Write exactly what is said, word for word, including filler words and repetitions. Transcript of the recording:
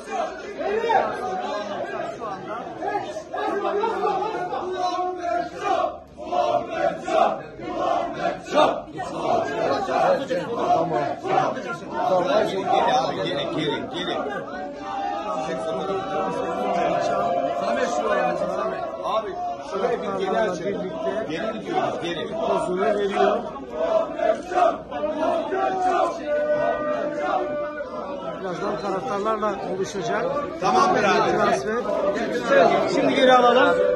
Abi şuraya bir geri açalım. Geri gidiyoruz, geri. Pozunu veriyor. Birazdan taraftarlarla buluşacak. Tamam birader. Transfer. Şimdi geri alalım.